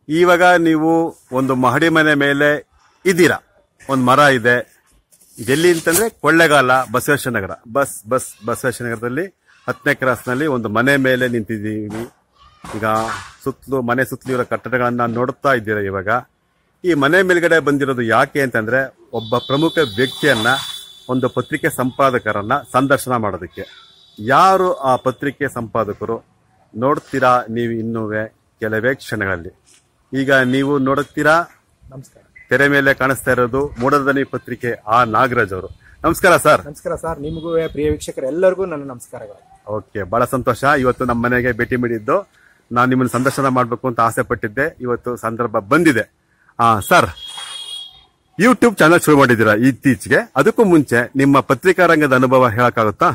ಇವಾಗ ನೀವು ಒಂದು ಮಹಡಿ ಮನೆ ಮೇಲೆ ಇದ್ದೀರಾ, ಒಂದು ಮರ ಇದೆ. ಇದೆಲ್ಲಿ ಅಂತಂದ್ರೆ ಕೊಳ್ಳೇಗಾಲ ಬಸವೇಶ್ವರ ನಗರ ಬಸವೇಶ್ವರ ನಗರದಲ್ಲಿ 10ನೇ ಕ್ರಾಸ್ನಲ್ಲಿ ಒಂದು ಮನೆ ಮೇಲೆ ನಿಂತಿದ್ದೀವಿ. ಈಗ ಮನೆ ಸುತ್ತಲೂ ಇರೋ ಕಟ್ಟಡಗಳನ್ನ ನೋಡ್ತಾ ಇದ್ದೀರಾ. ಇವಾಗ ಈ ಮನೆ ಮೇಲ್ಗಡೆ ಬಂದಿರೋದು ಯಾಕೆ ಅಂತಂದ್ರೆ ಒಬ್ಬ ಪ್ರಮುಖ ವ್ಯಕ್ತಿಯನ್ನ, ಒಂದು ಪತ್ರಿಕೆ ಸಂಪಾದಕರನ್ನ ಸಂದರ್ಶನ ಮಾಡೋದಕ್ಕೆ. ಯಾರು ಆ ಪತ್ರಿಕೆ ಸಂಪಾದಕರು ನೋಡ್ತೀರಾ ನೀವು ಇನ್ನುವೆ ಕೆಲವೇ ಕ್ಷಣಗಳಲ್ಲಿ. ಈಗ ನೀವು ನೋಡುತ್ತೀರಾ, ನಮಸ್ಕಾರ. ತೆರೆ ಮೇಲೆ ಕಾಣಿಸ್ತಾ ಇರೋದು ಮೂಡದನಿ ಪತ್ರಿಕೆ ನಾಗರಾಜ್ ಅವರು. ನಮಸ್ಕಾರ ಸರ್. ನಮಸ್ಕಾರ ಸರ್. ನಿಮಗೂ ಪ್ರಿಯ ವೀಕ್ಷಕರೆಲ್ಲರಿಗೂ ನನ್ನ ನಮಸ್ಕಾರಗಳು. ಓಕೆ, ಬಹಳ ಸಂತೋಷ. ಇವತ್ತು ನಮ್ಮ ಮನೆಗೆ ಭೇಟಿ ನೀಡಿದ್ದು, ನಾನು ನಿಮ್ಮನ್ನು ಸಂದರ್ಶನ ಮಾಡಬೇಕು ಅಂತ ಆಸೆ ಪಟ್ಟಿದ್ದೆ. ಇವತ್ತು ಸಂದರ್ಭ ಬಂದಿದೆ. ಸರ್, ಯೂಟ್ಯೂಬ್ ಚಾನಲ್ ಶುರು ಮಾಡಿದ್ದೀರಾ ಇತ್ತೀಚೆಗೆ. ಅದಕ್ಕೂ ಮುಂಚೆ ನಿಮ್ಮ ಪತ್ರಿಕಾ ರಂಗದ ಅನುಭವ ಹೇಳಕ್ಕಾಗುತ್ತಾ?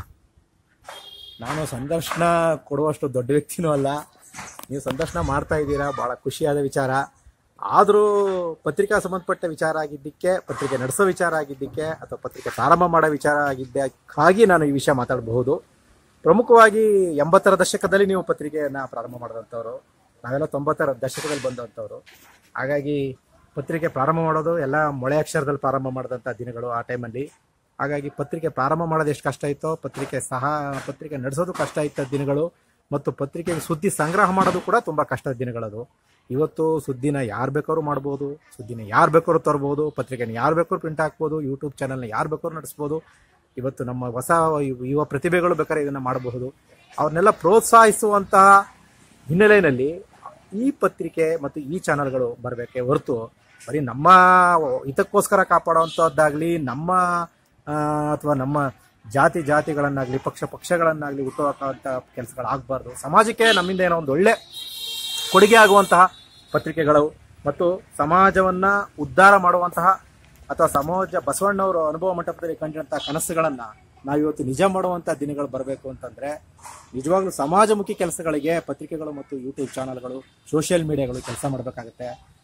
ನಾನು ಸಂದರ್ಶನ ಕೊಡುವಷ್ಟು ದೊಡ್ಡ ವ್ಯಕ್ತಿನೂ ಅಲ್ಲ. ನೀವು ಸಂದರ್ಶನ ಮಾಡ್ತಾ ಇದ್ದೀರಾ, ಬಹಳ ಖುಷಿಯಾದ ವಿಚಾರ. ಆದರೂ ಪತ್ರಿಕಾ ಸಂಬಂಧಪಟ್ಟ ವಿಚಾರ ಆಗಿದ್ದಕ್ಕೆ, ಪತ್ರಿಕೆ ನಡೆಸೋ ವಿಚಾರ ಆಗಿದ್ದಕ್ಕೆ, ಅಥವಾ ಪತ್ರಿಕೆ ಪ್ರಾರಂಭ ಮಾಡೋ ವಿಚಾರ ಆಗಿದ್ದಕ್ಕಾಗಿ ನಾನು ಈ ವಿಷಯ ಮಾತಾಡಬಹುದು. ಪ್ರಮುಖವಾಗಿ 80ರ ದಶಕದಲ್ಲಿ ನೀವು ಪತ್ರಿಕೆಯನ್ನು ಪ್ರಾರಂಭ ಮಾಡಿದಂಥವ್ರು, ನಾವೆಲ್ಲ 90ರ ದಶಕದಲ್ಲಿ ಬಂದಂಥವ್ರು. ಹಾಗಾಗಿ ಪತ್ರಿಕೆ ಪ್ರಾರಂಭ ಮಾಡೋದು ಎಲ್ಲ ಮೊಳೆ ಅಕ್ಷರದಲ್ಲಿ ಪ್ರಾರಂಭ ಮಾಡಿದಂಥ ದಿನಗಳು ಆ ಟೈಮಲ್ಲಿ. ಹಾಗಾಗಿ ಪತ್ರಿಕೆ ಪ್ರಾರಂಭ ಮಾಡೋದು ಎಷ್ಟು ಕಷ್ಟ ಇತ್ತೋ, ಪತ್ರಿಕೆ ನಡೆಸೋದು ಕಷ್ಟ ಇದ್ದ ದಿನಗಳು, ಮತ್ತು ಪತ್ರಿಕೆಗೆ ಸುದ್ದಿ ಸಂಗ್ರಹ ಮಾಡೋದು ಕೂಡ ತುಂಬ ಕಷ್ಟದ ದಿನಗಳದು. ಇವತ್ತು ಸುದ್ದಿನ ಯಾರು ಬೇಕಾದ್ರೂ ಮಾಡ್ಬೋದು, ಸುದ್ದಿನ ಯಾರು ಬೇಕಾದ್ರೂ ತರ್ಬೋದು, ಪತ್ರಿಕೆನ ಯಾರು ಬೇಕಾದ್ರೂ ಪ್ರಿಂಟ್ ಹಾಕ್ಬೋದು, ಯೂಟ್ಯೂಬ್ ಚಾನಲ್ನ ಯಾರು ಬೇಕಾದ್ರೂ ನಡೆಸ್ಬೋದು. ಇವತ್ತು ನಮ್ಮ ಹೊಸ ಯುವ ಪ್ರತಿಭೆಗಳು ಬೇಕಾದ್ರೆ ಇದನ್ನು ಮಾಡಬಹುದು. ಅವ್ರನ್ನೆಲ್ಲ ಪ್ರೋತ್ಸಾಹಿಸುವಂತಹ ಹಿನ್ನೆಲೆಯಲ್ಲಿ ಈ ಪತ್ರಿಕೆ ಮತ್ತು ಈ ಚಾನಲ್ಗಳು ಬರಬೇಕೆ ಹೊರತು ಬರೀ ನಮ್ಮ ಹಿತಕ್ಕೋಸ್ಕರ ಕಾಪಾಡುವಂಥದ್ದಾಗಲಿ, ನಮ್ಮ ಅಥವಾ ನಮ್ಮ ಜಾತಿಗಳನ್ನಾಗಲಿ, ಪಕ್ಷಗಳನ್ನಾಗಲಿ ಹುಟ್ಟುಹಾಕುವಂಥ ಕೆಲಸಗಳಾಗಬಾರ್ದು. ಸಮಾಜಕ್ಕೆ ನಮ್ಮಿಂದ ಏನೋ ಒಂದು ಒಳ್ಳೆ ಕೊಡುಗೆ ಆಗುವಂತಹ ಪತ್ರಿಕೆಗಳು ಮತ್ತು ಸಮಾಜವನ್ನು ಉದ್ಧಾರ ಮಾಡುವಂತಹ, ಅಥವಾ ಬಸವಣ್ಣವರು ಅನುಭವ ಮಂಟಪದಲ್ಲಿ ಕಂಡಿರುವಂತಹ ಕನಸುಗಳನ್ನು ನಾವಿವತ್ತು ನಿಜ ಮಾಡುವಂಥ ದಿನಗಳು ಬರಬೇಕು ಅಂತಂದರೆ ನಿಜವಾಗ್ಲೂ ಸಮಾಜಮುಖಿ ಕೆಲಸಗಳಿಗೆ ಪತ್ರಿಕೆಗಳು ಮತ್ತು ಯೂಟ್ಯೂಬ್ ಚಾನಲ್ಗಳು, ಸೋಷಿಯಲ್ ಮೀಡಿಯಾಗಳು ಕೆಲಸ ಮಾಡಬೇಕಾಗುತ್ತೆ.